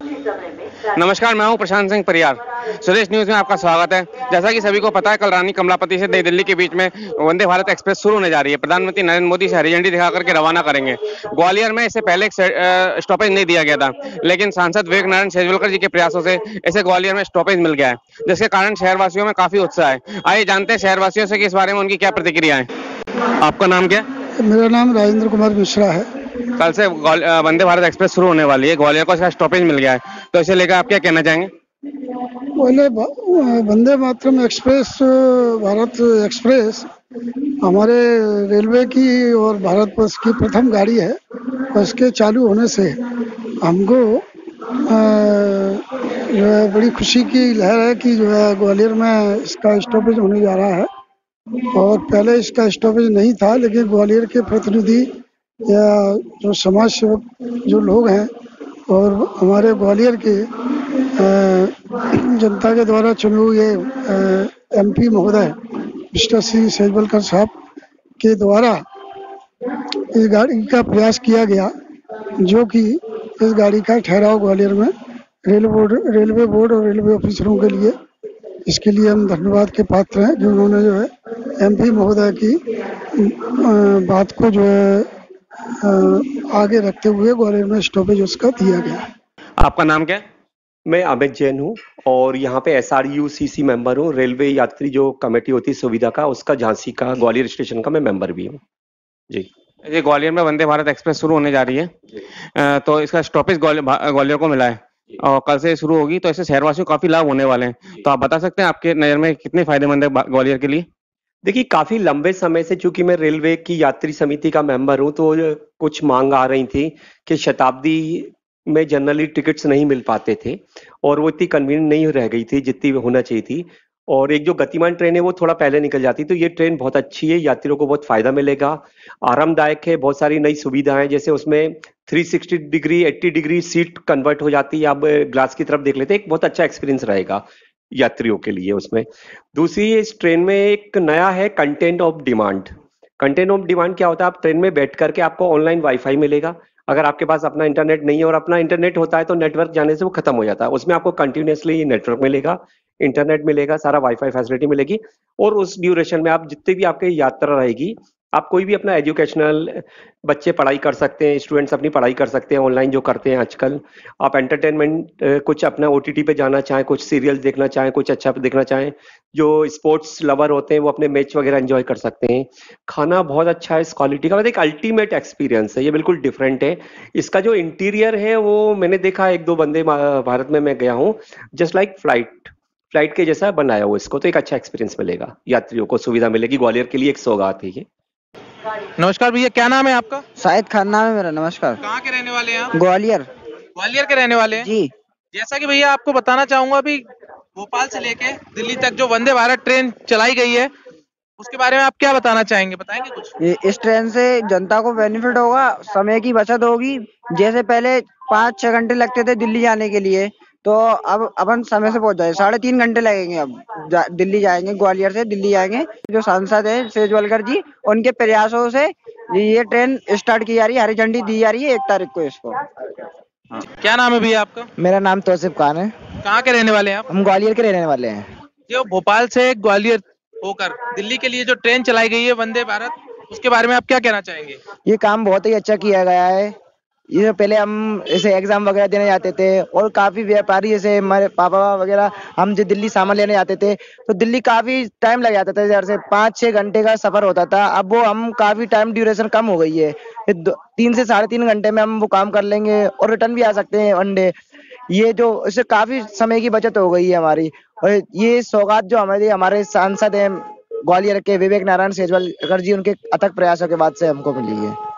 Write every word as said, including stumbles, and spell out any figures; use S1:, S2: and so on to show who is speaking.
S1: नमस्कार, मैं हूं प्रशांत सिंह परियार। स्वदेश न्यूज में आपका स्वागत है। जैसा कि सभी को पता है, कल रानी कमलापति से नई दिल्ली के बीच में वंदे भारत एक्सप्रेस शुरू होने जा रही है। प्रधानमंत्री नरेंद्र मोदी इसे हरी झंडी दिखाकर के रवाना करेंगे। ग्वालियर में इससे पहले एक स्टॉपेज नहीं दिया गया था, लेकिन सांसद विवेक नारायण शेजवलकर जी के प्रयासों से इसे ग्वालियर में स्टॉपेज मिल गया है, जिसके कारण शहरवासियों में काफी उत्साह है। आइए जानते हैं शहरवासियों से कि इस बारे में उनकी क्या प्रतिक्रिया है। आपका नाम क्या है?
S2: मेरा नाम राजेंद्र कुमार मिश्रा है।
S1: कल से वंदे भारत एक्सप्रेस शुरू होने वाली है, ग्वालियर को इसका स्टॉपेज मिल गया है, तो इसे लेकर आप क्या कहना चाहेंगे?
S2: पहले वंदे मातरम एक्सप्रेस, भारत एक्सप्रेस हमारे रेलवे की और भारत बस की प्रथम गाड़ी है। बस के चालू होने से हमको जो है बड़ी खुशी की लहर है कि जो है ग्वालियर में इसका स्टॉपेज होने जा रहा है। और पहले इसका स्टॉपेज नहीं था, लेकिन ग्वालियर के प्रतिनिधि या जो समाज सेवक जो लोग हैं और हमारे ग्वालियर के जनता के द्वारा चुने हुए एमपी महोदय मिस्टर सी शेजवलकर साहब के द्वारा इस गाड़ी का प्रयास किया गया, जो कि इस गाड़ी का ठहराव ग्वालियर में रेलवे बोर्ड रेलवे बोर्ड और रेलवे ऑफिसरों के लिए, इसके लिए हम धन्यवाद के पात्र हैं कि उन्होंने जो है एमपी महोदय की बात को जो है आगे रखते हुए ग्वालियर में स्टॉपेज उसका दिया गया।
S1: आपका नाम क्या है?
S3: मैं अमित जैन हूँ और यहाँ पे S R U C C member हूँ। रेलवे यात्री जो कमेटी होती है सुविधा का, उसका झांसी का ग्वालियर स्टेशन का मैं मेंबर भी हूँ जी।
S1: ये ग्वालियर में वंदे भारत एक्सप्रेस शुरू होने जा रही है, तो इसका स्टॉपेज ग्वालियर को मिला है और कल से शुरू होगी, तो इससे शहरवासियों को काफी लाभ होने वाले हैं। तो आप बता सकते हैं आपके नजर में कितने फायदेमंद है ग्वालियर के लिए?
S3: देखिए, काफी लंबे समय से चूंकि मैं रेलवे की यात्री समिति का मेंबर हूं, तो कुछ मांग आ रही थी कि शताब्दी में जनरली टिकट्स नहीं मिल पाते थे और वो इतनी कन्वीनियंट नहीं रह गई थी जितनी होना चाहिए थी। और एक जो गतिमान ट्रेन है वो थोड़ा पहले निकल जाती, तो ये ट्रेन बहुत अच्छी है, यात्रियों को बहुत फायदा मिलेगा, आरामदायक है, बहुत सारी नई सुविधाएं, जैसे उसमें तीन सौ साठ डिग्री अस्सी डिग्री सीट कन्वर्ट हो जाती है। आप ग्लास की तरफ देख लेते हैं, एक बहुत अच्छा एक्सपीरियंस रहेगा यात्रियों के लिए उसमें। दूसरी, इस ट्रेन में एक नया है content of demand. Content of demand क्या होता है? आप ट्रेन में बैठ करके आपको ऑनलाइन वाईफाई मिलेगा। अगर आपके पास अपना इंटरनेट नहीं है, और अपना इंटरनेट होता है तो नेटवर्क जाने से वो खत्म हो जाता है, उसमें आपको कंटिन्यूसली नेटवर्क मिलेगा, इंटरनेट मिलेगा, सारा वाईफाई फैसिलिटी मिलेगी। और उस ड्यूरेशन में आप जितनी भी आपकी यात्रा रहेगी, आप कोई भी अपना एजुकेशनल, बच्चे पढ़ाई कर सकते हैं, स्टूडेंट्स अपनी पढ़ाई कर सकते हैं ऑनलाइन जो करते हैं आजकल। आप एंटरटेनमेंट कुछ अपना ओटीटी पे जाना चाहें, कुछ सीरियल देखना चाहें, कुछ अच्छा देखना चाहें, जो स्पोर्ट्स लवर होते हैं वो अपने मैच वगैरह एंजॉय कर सकते हैं। खाना बहुत अच्छा है इस क्वालिटी का, मतलब एक अल्टीमेट एक्सपीरियंस है, ये बिल्कुल डिफरेंट है। इसका जो इंटीरियर है वो मैंने देखा, एक दो वंदे भारत में मैं गया हूँ, जस्ट लाइक फ्लाइट फ्लाइट के जैसा बनाया हुआ इसको, तो एक अच्छा एक्सपीरियंस मिलेगा, यात्रियों को सुविधा मिलेगी। ग्वालियर के लिए एक सौगात है ये।
S4: नमस्कार भैया, क्या नाम है आपका?
S5: शाहिद खान नाम है मेरा। नमस्कार।
S4: कहाँ के रहने वाले हैं आप?
S5: ग्वालियर।
S4: ग्वालियर के रहने वाले हैं
S5: जी।
S4: जैसा कि भैया आपको बताना चाहूंगा, अभी भोपाल से लेके दिल्ली तक जो वंदे भारत ट्रेन चलाई गई है, उसके बारे में आप क्या बताना चाहेंगे? बताएंगे कुछ?
S5: ये इस ट्रेन से जनता को बेनिफिट होगा, समय की बचत होगी। जैसे पहले पाँच छह घंटे लगते थे दिल्ली जाने के लिए, तो अब अपन समय से पहुंच जाए, साढ़े तीन घंटे लगेंगे। अब जा, दिल्ली जाएंगे, ग्वालियर से दिल्ली जाएंगे। जो सांसद है शेजवलकर जी, उनके प्रयासों से ये ट्रेन स्टार्ट की जा रही है, हरी झंडी दी जा रही है एक तारीख को इसको।
S4: हाँ। क्या नाम है भैया आपका?
S5: मेरा नाम तौसीफ खान है।
S4: कहाँ के रहने वाले हैं आप?
S5: हम ग्वालियर के रहने वाले हैं।
S4: जो भोपाल से ग्वालियर होकर दिल्ली के लिए जो ट्रेन चलाई गई है वंदे भारत, उसके बारे में आप क्या कहना चाहेंगे?
S5: ये काम बहुत ही अच्छा किया गया है। ये पहले हम ऐसे एग्जाम वगैरह देने जाते थे, और काफी व्यापारी जैसे हमारे पापा वगैरह, हम जो दिल्ली सामान लेने जाते थे तो दिल्ली काफी टाइम लग जाता था, जैसे पाँच छह घंटे का सफर होता था। अब वो हम काफी टाइम ड्यूरेशन कम हो गई है, तीन से साढ़े तीन घंटे में हम वो काम कर लेंगे और रिटर्न भी आ सकते हैं वनडे। ये जो इससे काफी समय की बचत हो गई है हमारी। और ये सौगात जो हमारे हमारे सांसद हैं ग्वालियर के विवेक नारायण शेजवलकर जी, उनके अथक प्रयासों के बाद से हमको मिली है।